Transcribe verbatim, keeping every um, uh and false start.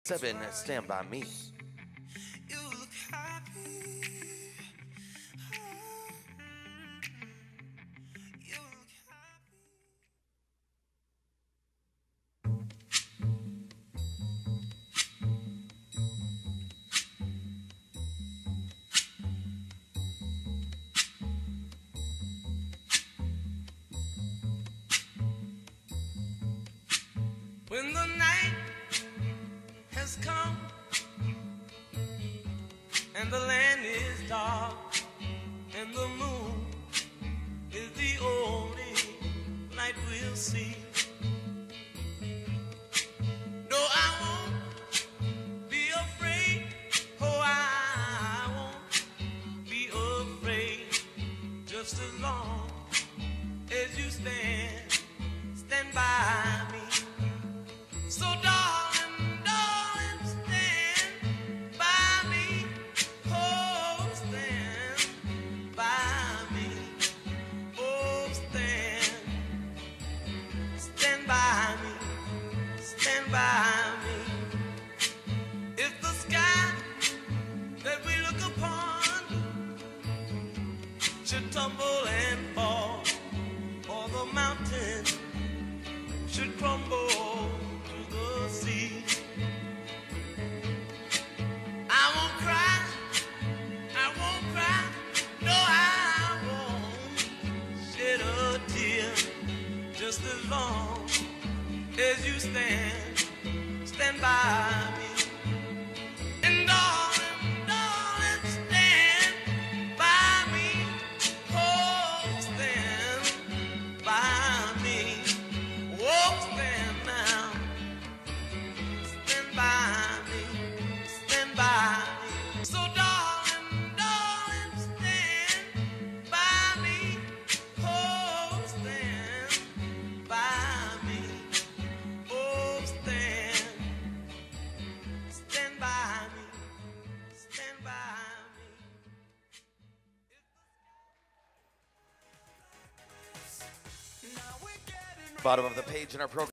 Seven, Stand By Me. You look happy. You look happy. When the night has come and the land is dark and the moon is the only light we'll see. No, I won't be afraid. Oh, I won't be afraid. Just as long as you stand, stand by me. So darling, darling, stand by me. Oh, stand by me. Oh, stand, stand by me. Stand by me. If the sky that we look upon should tumble and fall, or the mountain should crumble to the sea, I won't cry, I won't cry, no, I won't shed a tear. Just as long as you stand, stand by me. And darling, darling, stand by me. Oh, stand by me. Oh, stand now. Stand by me. Stand by me. So darling, darling, stand by me. Oh, stand by me. Oh, stand. Stand by me. Stand by me. Bottom of the page in our program.